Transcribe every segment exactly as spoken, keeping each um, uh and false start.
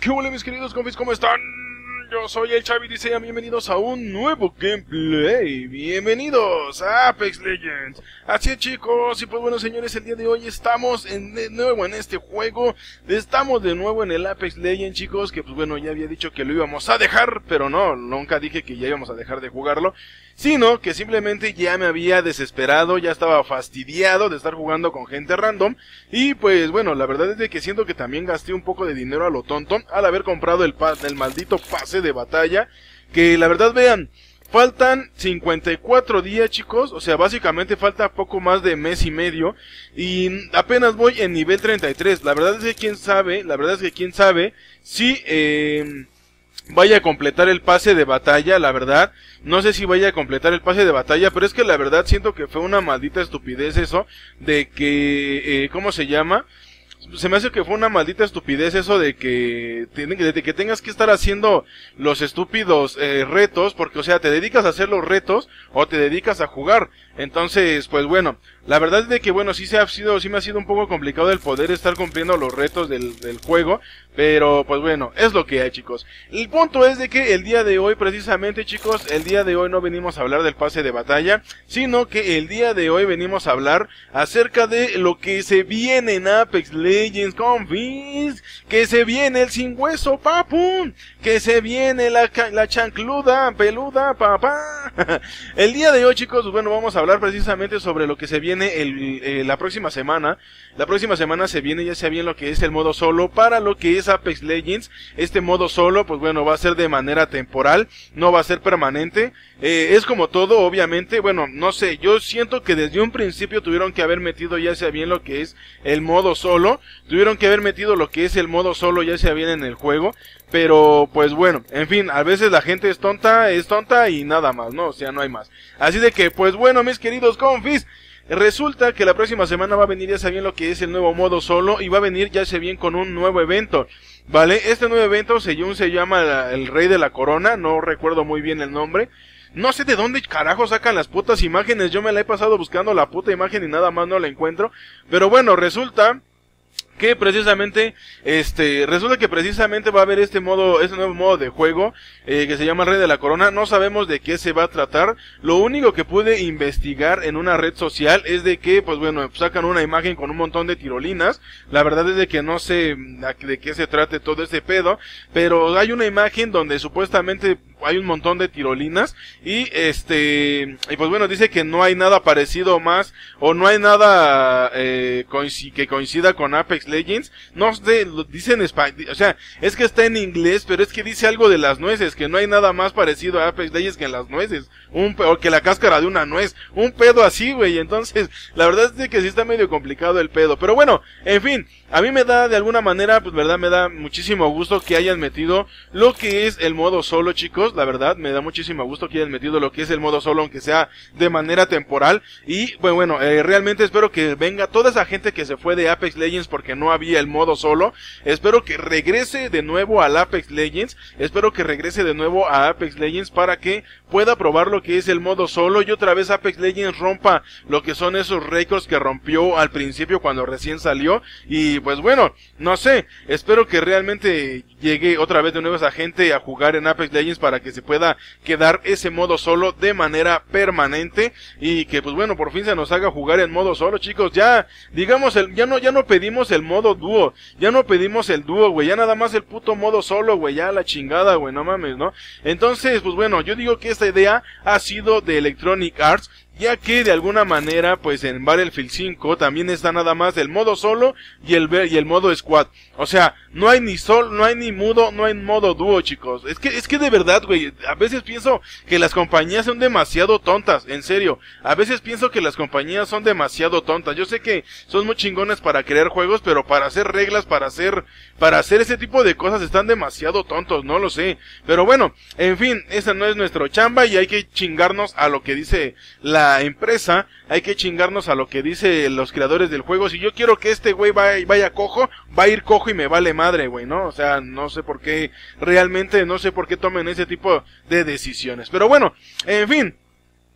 ¿Qué hola mis queridos compis? ¿Cómo están? Yo soy el Chavi y sean bienvenidos a un nuevo gameplay. Bienvenidos a Apex Legends. Así es, chicos, y pues bueno, señores, el día de hoy estamos en, de nuevo en este juego. Estamos de nuevo en el Apex Legends, chicos, que pues bueno, ya había dicho que lo íbamos a dejar, pero no, nunca dije que ya íbamos a dejar de jugarlo, sino que simplemente ya me había desesperado, ya estaba fastidiado de estar jugando con gente random. Y pues bueno, la verdad es de que siento que también gasté un poco de dinero a lo tonto al haber comprado el, pa el maldito pase de batalla, que la verdad, vean, faltan cincuenta y cuatro días, chicos, o sea, básicamente falta poco más de mes y medio, y apenas voy en nivel treinta y tres, la verdad es que quién sabe, la verdad es que quién sabe si eh, vaya a completar el pase de batalla, la verdad, no sé si vaya a completar el pase de batalla, pero es que la verdad siento que fue una maldita estupidez eso, de que, eh, ¿cómo se llama?, se me hace que fue una maldita estupidez eso de que, de que tengas que estar haciendo los estúpidos eh, retos, porque o sea, te dedicas a hacer los retos o te dedicas a jugar. Entonces, pues bueno, la verdad es de que bueno, sí se ha sido, sí me ha sido un poco complicado el poder estar cumpliendo los retos del, del juego, pero pues bueno, es lo que hay, chicos. El punto es de que el día de hoy, precisamente, chicos, el día de hoy no venimos a hablar del pase de batalla, sino que el día de hoy venimos a hablar acerca de lo que se viene en Apex Legends, confis, que se viene el sin hueso, papu, que se viene la, la chancluda, peluda, papá. El día de hoy, chicos, bueno, vamos a hablar precisamente sobre lo que se viene el, eh, la próxima semana. La próxima semana se viene ya sea bien lo que es el modo solo para lo que es Apex Legends. Este modo solo, pues bueno, va a ser de manera temporal, no va a ser permanente. Eh, es como todo, obviamente, bueno, no sé, yo siento que desde un principio tuvieron que haber metido ya sea bien lo que es el modo solo, tuvieron que haber metido lo que es el modo solo ya sea bien en el juego, pero pues bueno, en fin, a veces la gente es tonta, es tonta y nada más, ¿no? O sea, no hay más. Así de que, pues bueno, mis queridos confis, resulta que la próxima semana va a venir ya sea bien lo que es el nuevo modo solo y va a venir ya sea bien con un nuevo evento, ¿vale? Este nuevo evento según se llama el Rey de la Corona, no recuerdo muy bien el nombre. No sé de dónde carajo sacan las putas imágenes, yo me la he pasado buscando la puta imagen y nada más no la encuentro. Pero bueno, resulta que precisamente, este, resulta que precisamente va a haber este modo, este nuevo modo de juego, eh, que se llama Rey de la Corona. No sabemos de qué se va a tratar. Lo único que pude investigar en una red social es de que, pues bueno, sacan una imagen con un montón de tirolinas. La verdad es de que no sé de qué se trate todo ese pedo, pero hay una imagen donde supuestamente hay un montón de tirolinas y este, y pues bueno, dice que no hay nada parecido más, o no hay nada eh, coinc que coincida con Apex Legends. No sé, lo dice en español, o sea, es que está en inglés, pero es que dice algo de las nueces, que no hay nada más parecido a Apex Legends que en las nueces, un o que la cáscara de una nuez, un pedo así, güey. Entonces, la verdad es de que sí está medio complicado el pedo, pero bueno, en fin, a mí me da de alguna manera, pues verdad, me da muchísimo gusto que hayan metido lo que es el modo solo, chicos. La verdad, me da muchísimo gusto que hayan metido lo que es el modo solo, aunque sea de manera temporal. Y pues bueno, eh, realmente espero que venga toda esa gente que se fue de Apex Legends porque no había el modo solo. Espero que regrese de nuevo al Apex Legends. Espero que regrese de nuevo a Apex Legends para que pueda probar lo que es el modo solo y otra vez Apex Legends rompa lo que son esos récords que rompió al principio cuando recién salió. Y pues bueno, no sé, espero que realmente llegue otra vez de nuevo esa gente a jugar en Apex Legends para que se pueda quedar ese modo solo de manera permanente y que pues bueno, por fin se nos haga jugar en modo solo, chicos. Ya, digamos, el, ya no, ya no pedimos el modo dúo, ya no pedimos el dúo, güey, ya nada más el puto modo solo, güey, ya la chingada, güey, no mames, ¿no? Entonces, pues bueno, yo digo que esta idea ha sido de Electronic Arts, ya que de alguna manera, pues en Battlefield cinco también está nada más el modo solo y el y el modo squad. O sea, no hay ni sol, no hay ni mudo, no hay modo dúo, chicos. Es que es que de verdad, güey, a veces pienso que las compañías son demasiado tontas, en serio. A veces pienso que las compañías son demasiado tontas. Yo sé que son muy chingones para crear juegos, pero para hacer reglas, para hacer para hacer ese tipo de cosas están demasiado tontos, no lo sé. Pero bueno, en fin, esa no es nuestro chamba y hay que chingarnos a lo que dice la empresa, hay que chingarnos a lo que dice los creadores del juego. Si yo quiero que este güey vaya, vaya cojo, va a ir cojo y me vale madre, güey, ¿no? O sea, no sé por qué, realmente no sé por qué tomen ese tipo de decisiones. Pero bueno, en fin,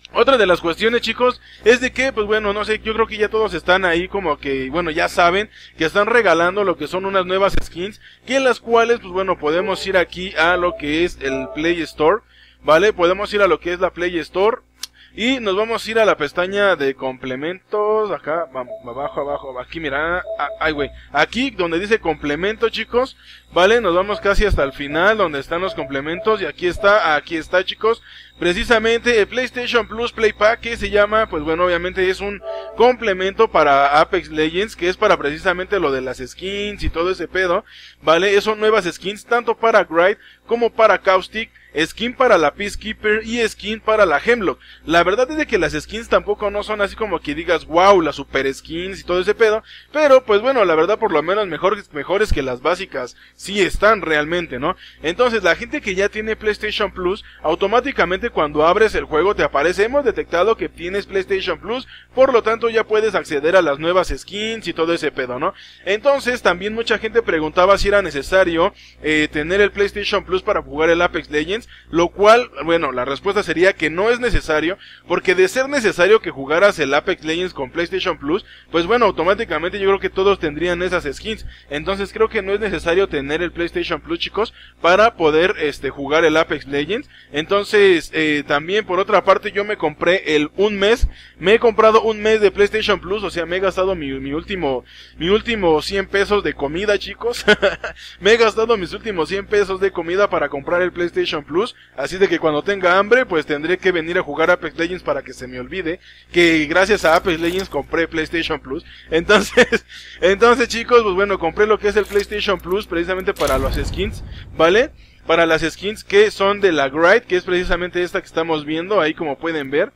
Otra de las cuestiones, chicos, es de que, pues bueno, no sé, yo creo que ya todos están ahí como que, bueno, ya saben que están regalando lo que son unas nuevas skins, que en las cuales, pues bueno, podemos ir aquí a lo que es el Play Store, ¿vale? Podemos ir a lo que es la Play Store y nos vamos a ir a la pestaña de complementos, acá, abajo, abajo, aquí, mira, ay, güey, aquí donde dice complemento, chicos, ¿vale? Nos vamos casi hasta el final donde están los complementos y aquí está, aquí está, chicos. Precisamente el PlayStation Plus Play Pack, que se llama, pues bueno, obviamente es un complemento para Apex Legends, que es para precisamente lo de las skins y todo ese pedo, ¿vale? Son nuevas skins tanto para Gride como para Caustic, skin para la Peacekeeper y skin para la Hemlock. La verdad es de que las skins tampoco no son así como que digas, wow, las super skins y todo ese pedo, pero pues bueno, la verdad por lo menos mejores, mejores que las básicas, sí están realmente, ¿no? Entonces la gente que ya tiene PlayStation Plus, automáticamente cuando abres el juego te aparece, hemos detectado que tienes PlayStation Plus, por lo tanto ya puedes acceder a las nuevas skins y todo ese pedo, ¿no? Entonces también mucha gente preguntaba si era necesario eh, tener el PlayStation Plus para jugar el Apex Legends, lo cual, bueno, la respuesta sería que no es necesario, porque de ser necesario que jugaras el Apex Legends con PlayStation Plus, pues bueno, automáticamente yo creo que todos tendrían esas skins, entonces creo que no es necesario tener el PlayStation Plus, chicos, para poder este jugar el Apex Legends. Entonces eh, también por otra parte yo me compré el un mes, me he comprado un mes de PlayStation Plus, o sea me he gastado mi, mi último mi último cien pesos de comida, chicos. Me he gastado mis últimos cien pesos de comida para comprar el PlayStation Plus, así de que cuando tenga hambre pues tendré que venir a jugar Apex Legends para que se me olvide que gracias a Apex Legends compré PlayStation Plus. Entonces, entonces chicos, pues bueno, compré lo que es el PlayStation Plus precisamente para los skins, ¿vale? Para las skins que son de la Gride, que es precisamente esta que estamos viendo, ahí como pueden ver.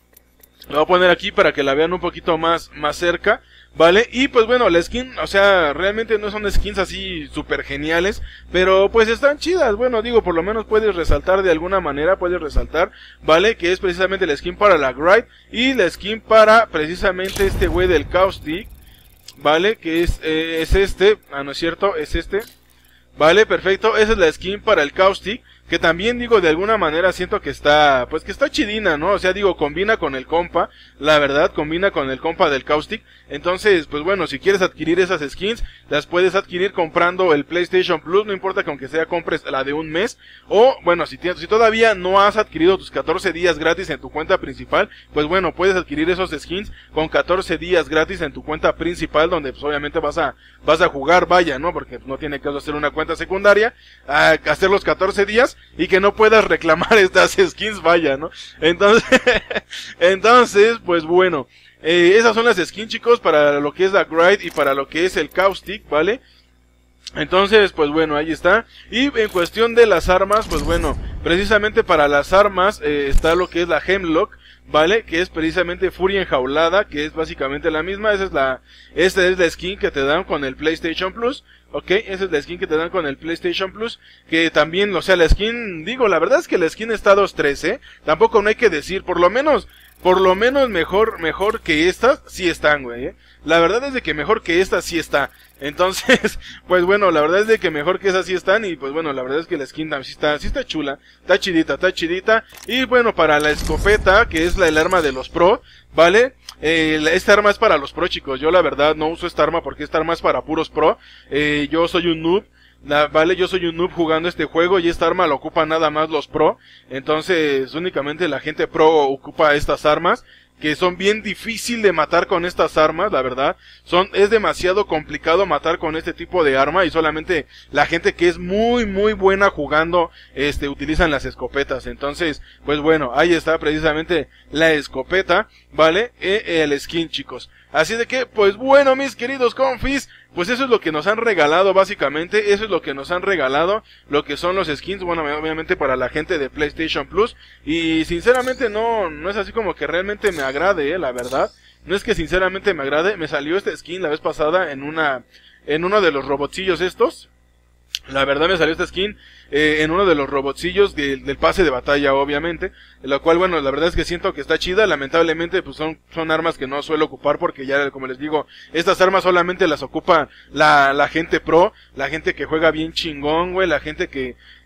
Lo voy a poner aquí para que la vean un poquito más, más cerca, ¿vale? Y pues bueno, la skin, o sea, realmente no son skins así súper geniales, pero pues están chidas. Bueno, digo, por lo menos puedes resaltar de alguna manera, puedes resaltar, ¿vale? Que es precisamente la skin para la Gride y la skin para precisamente este güey del Caustic, ¿vale? Que es, eh, es este, ah, no es cierto, es este, ¿vale? Perfecto, esa es la skin para el Caustic, que también digo de alguna manera siento que está, pues que está chidina, ¿no? O sea, digo, combina con el compa, la verdad, combina con el compa del Caustic. Entonces, pues bueno, si quieres adquirir esas skins, las puedes adquirir comprando el PlayStation Plus, no importa que aunque sea compres la de un mes, o bueno, si, si todavía no has adquirido tus catorce días gratis en tu cuenta principal, pues bueno, puedes adquirir esos skins con catorce días gratis en tu cuenta principal, donde pues obviamente vas a, vas a jugar, vaya, ¿no? Porque no tiene caso hacer una cuenta secundaria, a hacer los catorce días, y que no puedas reclamar estas skins, vaya, ¿no? Entonces, entonces, pues bueno, eh, esas son las skins, chicos, para lo que es la Gride y para lo que es el Caustic, ¿vale? Entonces, pues bueno, ahí está. Y en cuestión de las armas, pues bueno, precisamente para las armas eh, está lo que es la Hemlock, ¿vale? Que es precisamente Furia enjaulada, que es básicamente la misma. Esa es la, esta es la skin que te dan con el PlayStation Plus. Ok, esa es la skin que te dan con el PlayStation Plus, que también, o sea, la skin, digo, la verdad es que la skin está dos tres, ¿eh? Tampoco no hay que decir, por lo menos, por lo menos mejor, mejor que estas, sí están, güey, ¿eh? La verdad es de que mejor que esta sí está. Entonces, pues bueno, la verdad es de que mejor que esas sí están. Y pues bueno, la verdad es que la skin sí está, sí está chula, está chidita, está chidita. Y bueno, para la escopeta, que es la, el arma de los pro, ¿vale? Eh, esta arma es para los pro, chicos. Yo la verdad no uso esta arma porque esta arma es para puros pro. Eh, yo soy un noob. La, vale, yo soy un noob jugando este juego y esta arma la ocupan nada más los pro. Entonces, únicamente la gente pro ocupa estas armas, que son bien difícil de matar con estas armas, la verdad. Son, es demasiado complicado matar con este tipo de arma y solamente la gente que es muy muy buena jugando, este, utilizan las escopetas. Entonces, pues bueno, ahí está precisamente la escopeta, ¿vale? E, el skin, chicos. Así de que, pues bueno, mis queridos confis, pues eso es lo que nos han regalado básicamente, eso es lo que nos han regalado, lo que son los skins, bueno, obviamente para la gente de PlayStation Plus, y sinceramente no, no es así como que realmente me agrade, eh, la verdad, no es que sinceramente me agrade, me salió este skin la vez pasada en una, en uno de los robotcillos estos, la verdad me salió esta skin eh, en uno de los robotcillos de, del pase de batalla, obviamente, lo cual, bueno, la verdad es que siento que está chida. Lamentablemente, pues son, son armas que no suelo ocupar porque ya, como les digo, estas armas solamente las ocupa la, la gente pro, la gente que juega bien chingón, güey, la gente que,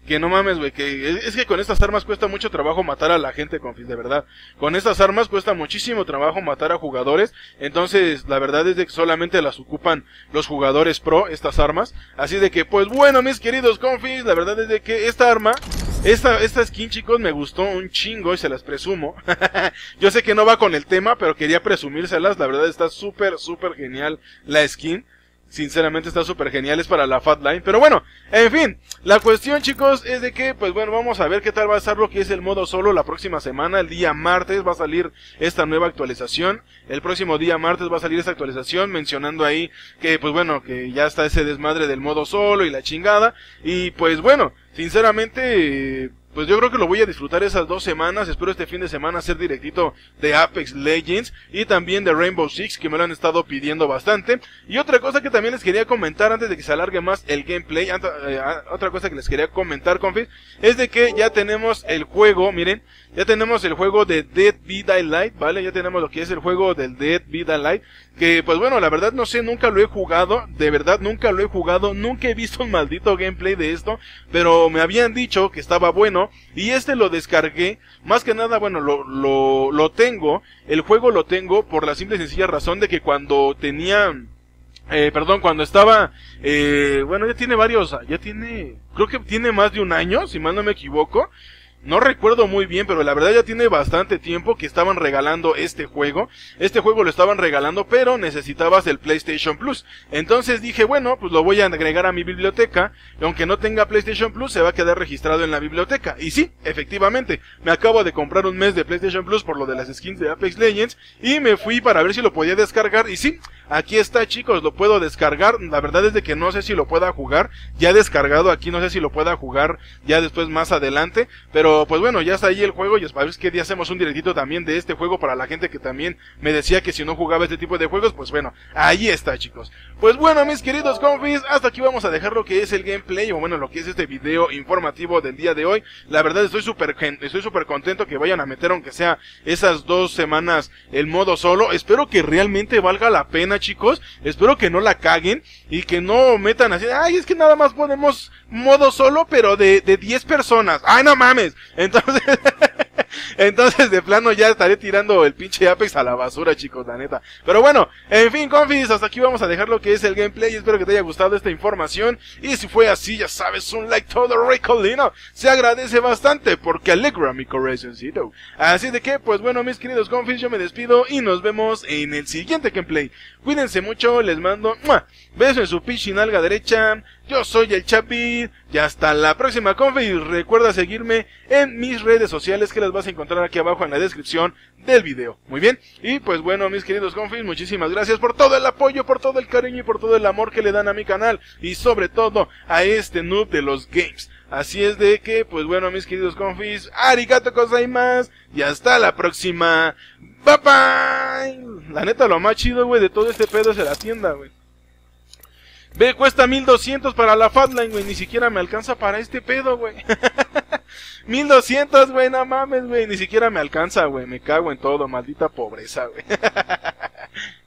que no mames, güey, que es, es que con estas armas cuesta mucho trabajo matar a la gente, confis, de verdad. Con estas armas cuesta muchísimo trabajo matar a jugadores, entonces la verdad es de que solamente las ocupan los jugadores pro, estas armas. Así de que, pues bueno, mis queridos confis, la verdad es de que esta arma... Esta, esta skin, chicos, me gustó un chingo y se las presumo. Yo sé que no va con el tema, pero quería presumírselas. La verdad está súper, súper genial la skin. Sinceramente está súper genial, es para la Fatline. Pero bueno, en fin, la cuestión, chicos, es de que, pues bueno, vamos a ver qué tal va a estar lo que es el modo solo la próxima semana. El día martes va a salir esta nueva actualización. El próximo día martes va a salir esta actualización mencionando ahí que, pues bueno, que ya está ese desmadre del modo solo y la chingada. Y pues bueno, sinceramente... pues yo creo que lo voy a disfrutar esas dos semanas. Espero este fin de semana hacer directito de Apex Legends y también de Rainbow Six, que me lo han estado pidiendo bastante. Y otra cosa que también les quería comentar antes de que se alargue más el gameplay, eh, otra cosa que les quería comentar, confis, es de que ya tenemos el juego, miren, ya tenemos el juego de Dead by Daylight, ¿vale? Ya tenemos lo que es el juego del Dead by Daylight, que pues bueno, la verdad no sé, nunca lo he jugado, de verdad nunca lo he jugado, nunca he visto un maldito gameplay de esto, pero me habían dicho que estaba bueno, y este lo descargué, más que nada, bueno, lo, lo, lo tengo, el juego lo tengo por la simple y sencilla razón de que cuando tenía... Eh, perdón, cuando estaba, eh, bueno, ya tiene varios, ya tiene, creo que tiene más de un año, si mal no me equivoco. No recuerdo muy bien, pero la verdad ya tiene bastante tiempo que estaban regalando este juego. Este juego lo estaban regalando, pero necesitabas el PlayStation Plus. Entonces dije, bueno, pues lo voy a agregar a mi biblioteca. Y aunque no tenga PlayStation Plus, se va a quedar registrado en la biblioteca. Y sí, efectivamente, me acabo de comprar un mes de PlayStation Plus por lo de las skins de Apex Legends. Y me fui para ver si lo podía descargar. Y sí, aquí está, chicos, lo puedo descargar. La verdad es de que no sé si lo pueda jugar. Ya descargado aquí, no sé si lo pueda jugar ya después más adelante. Pero pues bueno, ya está ahí el juego y a ver qué día hacemos un directito también de este juego para la gente que también me decía que si no jugaba este tipo de juegos, pues bueno, ahí está, chicos. Pues bueno, mis queridos confis, hasta aquí vamos a dejar lo que es el gameplay, o bueno, lo que es este video informativo del día de hoy. La verdad estoy súper estoy súper contento que vayan a meter, aunque sea esas dos semanas, el modo solo. Espero que realmente valga la pena, chicos. Espero que no la caguen y que no metan así, ay, es que nada más ponemos modo solo, pero de, de diez personas. Ay, no mames. Entonces, entonces de plano ya estaré tirando el pinche Apex a la basura, chicos, la neta. Pero bueno, en fin, confis, hasta aquí vamos a dejar lo que es el gameplay. Espero que te haya gustado esta información. Y si fue así, ya sabes, un like todo ricolino se agradece bastante porque alegra mi corazoncito. Así de que, pues bueno, mis queridos confis, yo me despido y nos vemos en el siguiente gameplay. Cuídense mucho, les mando ¡mua! Beso en su pinche nalga derecha. Yo soy el Chapi y hasta la próxima, confis. Recuerda seguirme en mis redes sociales que las vas a encontrar aquí abajo en la descripción del video. Muy bien, y pues bueno, mis queridos confis, muchísimas gracias por todo el apoyo, por todo el cariño y por todo el amor que le dan a mi canal y sobre todo a este noob de los games. Así es de que, pues bueno, mis queridos confis, arigato gozaimasu y hasta la próxima. Bye bye. La neta, lo más chido, güey, de todo este pedo es la tienda, güey. Ve, cuesta mil doscientos para la Fatline, güey, ni siquiera me alcanza para este pedo, güey. mil doscientos, güey, no mames, güey, ni siquiera me alcanza, güey, me cago en todo, maldita pobreza, güey.